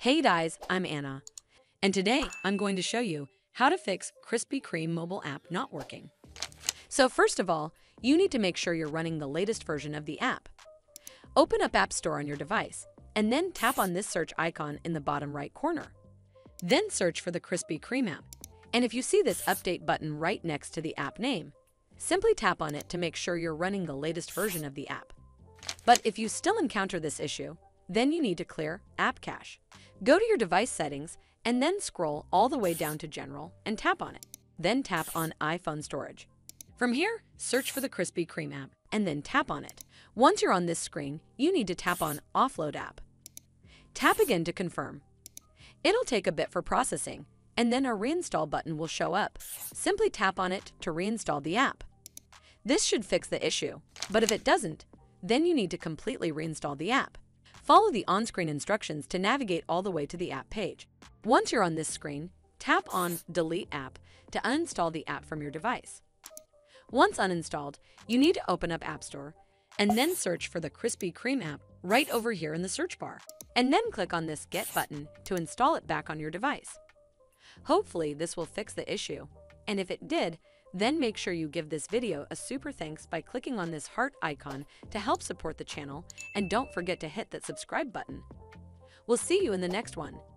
Hey guys, I'm Anna, and today I'm going to show you how to fix Krispy Kreme mobile app not working. So first of all, you need to make sure you're running the latest version of the app. Open up App Store on your device, and then tap on this search icon in the bottom right corner. Then search for the Krispy Kreme app, and if you see this update button right next to the app name, simply tap on it to make sure you're running the latest version of the app. But if you still encounter this issue, then you need to clear App Cache. Go to your device settings and then scroll all the way down to General and tap on it. Then tap on iPhone Storage. From here, search for the Krispy Kreme app and then tap on it. Once you're on this screen, you need to tap on Offload App. Tap again to confirm. It'll take a bit for processing, and then a Reinstall button will show up. Simply tap on it to reinstall the app. This should fix the issue, but if it doesn't, then you need to completely reinstall the app. Follow the on-screen instructions to navigate all the way to the app page. Once you're on this screen, tap on Delete App to uninstall the app from your device. Once uninstalled, you need to open up App Store and then search for the Krispy Kreme app right over here in the search bar, and then click on this Get button to install it back on your device. Hopefully this will fix the issue, and if it did, then make sure you give this video a super thanks by clicking on this heart icon to help support the channel, and don't forget to hit that subscribe button. We'll see you in the next one.